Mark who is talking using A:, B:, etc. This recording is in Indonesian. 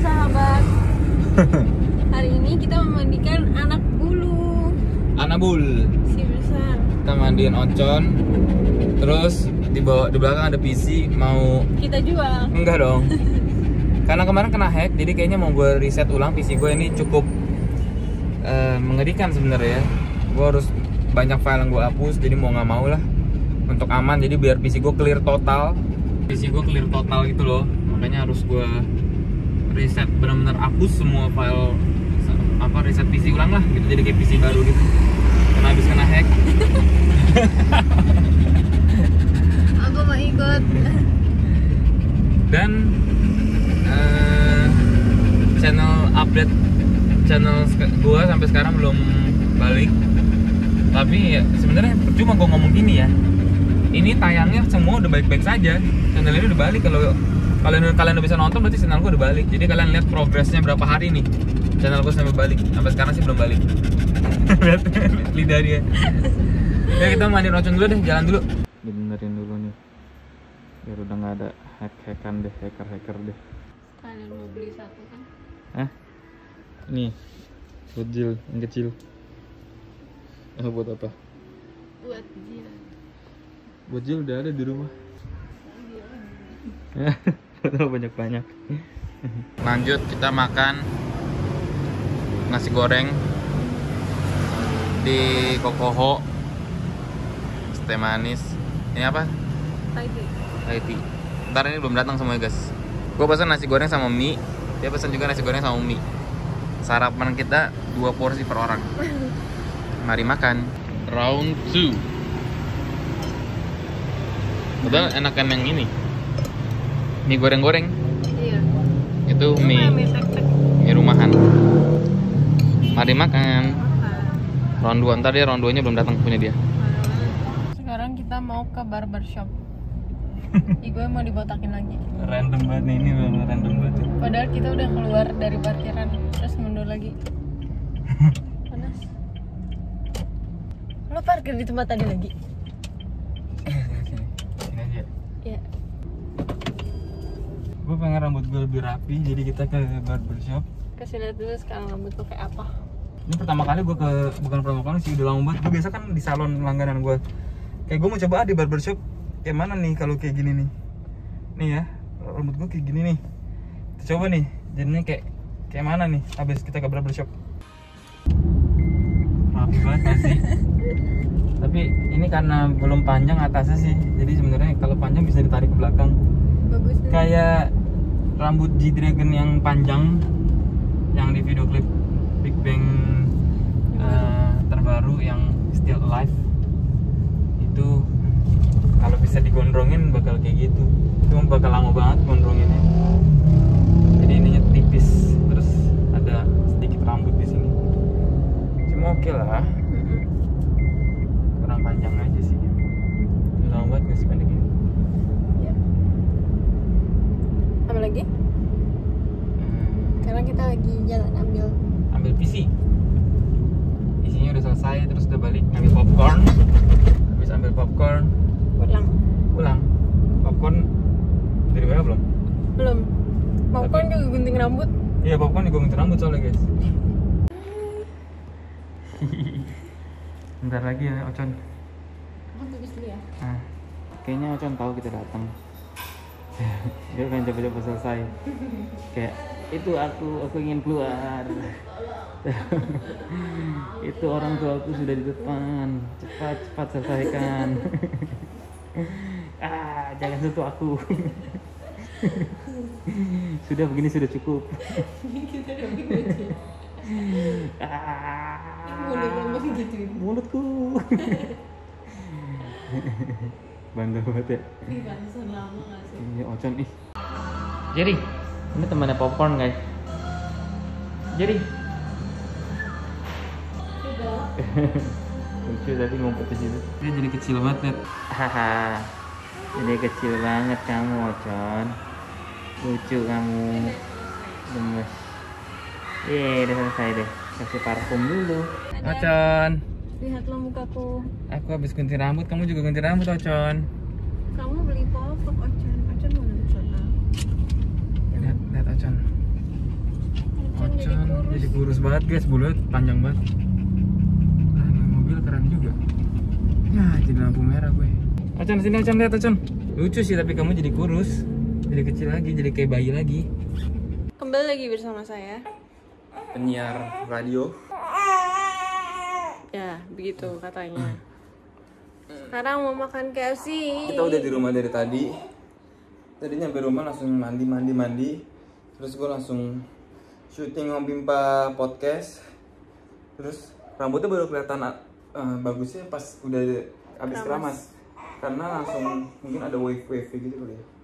A: sahabat. Hari ini kita memandikan anak bulu.
B: Anak bul.
A: Si besar.
B: Kita mandiin Ocon. Terus di belakang ada PC mau
A: Kita jual.
B: enggak dong. Karena kemarin kena hack, jadi kayaknya mau gue reset ulang PC gue. Ini cukup mengerikan sebenarnya ya. Gue harus banyak file yang gue hapus, jadi mau nggak mau lah untuk aman. Jadi biar PC gue clear total, PC gue clear total gitu loh. Makanya harus gue reset, benar-benar hapus semua file, reset PC ulang lah gitu. Jadi kayak PC baru gitu. Karena habis kena hack.
A: Aku mau ikut.
B: Dan channel update channel gua sampai sekarang belum balik. Tapi ya sebenarnya percuma gua ngomong gini ya. Ini tayangnya semua udah baik-baik saja. Channel ini udah balik. Kalau kalian udah bisa nonton berarti channel gua udah balik. Jadi kalian lihat progresnya berapa hari nih. Channel gua sampai balik. Sampai sekarang sih belum balik. Lihat lidah dia. Ya kita mandiin Ocon dulu deh, jalan dulu. Dibenerin dulu nih. Biar udah nggak ada hack-hackan deh, hacker deh.
A: Kalian mau beli satu kan?
B: Hah? Nih, buat Jill yang kecil. Buat apa?
A: Buat dia.
B: Buat Jill udah ada di rumah. Padahal banyak-banyak. Lanjut kita makan nasi goreng di Kokoho. Teh manis. Ini apa? Thai tea. Ntar ini belum datang semuanya guys. Gue pesan nasi goreng sama mie. Dia pesan juga nasi goreng sama mie. Sarapan kita 2 porsi per orang. Mari makan. Round 2. Padahal enakan yang ini. Mie goreng-goreng.
A: Iya.
B: Itu mie rumahan. Mari makan. Round 2. Ntar dia round 2 nya belum datang punya dia.
A: Sekarang kita mau ke barbershop. Gue mau dibotakin lagi.
B: Random banget nih, ini bener random banget.
A: Padahal kita udah keluar dari parkiran, terus mundur lagi. Panas. Lo parkir di tempat tadi lagi?
B: Sini aja.
A: Iya.
B: Gue pengen rambut gue lebih rapi, jadi kita ke barbershop.
A: Kasih lihat dulu sekarang rambut lo kayak apa.
B: Ini pertama kali gue bukan pertama kali sih, udah lama banget. Gue biasa kan di salon langganan gue. Kayak gue mau coba di barbershop. Kayak mana nih kalau kayak gini nih. Nih ya, rambut gue kayak gini nih. Kita coba nih, jadinya kayak mana nih habis kita ke barbershop. Rapi banget sih. Tapi ini karena belum panjang atasnya sih. Jadi sebenarnya kalau panjang bisa ditarik ke belakang.
A: Bagus nih.
B: Kayak rambut G-Dragon yang panjang yang di video klip Big Bang terbaru yang Still Alive. Itu kalau bisa digondrongin bakal kayak gitu. Cuma bakal lama banget gondronginnya. Jadi ininya tipis, terus ada sedikit rambut di sini. Cuma oke lah. Kurang panjang aja sih. Lama banget nggak sih pendek ini.
A: Ya. Apa lagi? Sekarang kita lagi jalan ambil
B: PC. Isinya udah selesai, terus udah balik ngambil popcorn. Habis ambil popcorn, pulang. Popcorn dari WA belum?
A: Belum. Popcorn juga gunting rambut.
B: Iya, popcorn juga gunting rambut soalnya guys. Bentar lagi ya Ocon.
A: Aku tulis dulu ya.
B: Nah, kayaknya Ocon tahu kita datang. Dia pengen cepet-cepet selesai. Kayak itu aku ingin keluar. Itu orang tua aku sudah di depan. Cepat selesaikan. Jangan sentuh aku. Sudah begini sudah cukup.
A: Kita udah begini.
B: Mulutku. Bangga banget ya.
A: Pantesan lama gak sih?
B: Ini Ocon ih. Jadi, ini temannya popcorn guys. Jadi. Lucu tadi ngumpet di situ. Dia jadi kecil banget net. Haha. Jadi kecil banget kamu Ocon. Lucu kamu. Gemes. Udah selesai deh. Kasih parfum dulu. Ocon.
A: Lihat lo mukaku.
B: Aku habis gunting rambut, kamu juga gunting rambut Ocon.
A: Kamu beli popok Ocon. Ocon mau beli sana.
B: Lihat Ocon. Jadi kurus banget guys, bulunya panjang banget. Nah, ini mobil keren juga. Ya, jadi lampu merah gue. Acan sini Acan, lihat Acan. Lucu sih tapi kamu jadi kurus. Jadi kecil lagi, jadi kayak bayi lagi.
A: Kembali lagi bersama saya.
B: Penyiar radio.
A: Ya, begitu katanya. Sekarang mau makan KFC.
B: Kita udah di rumah dari tadi. Tadi nyampe rumah langsung mandi. Terus gue langsung syuting Ngompimpa podcast. Terus rambutnya baru kelihatan bagusnya pas udah habis keramas. Karena langsung mungkin ada wave gitu kali ya.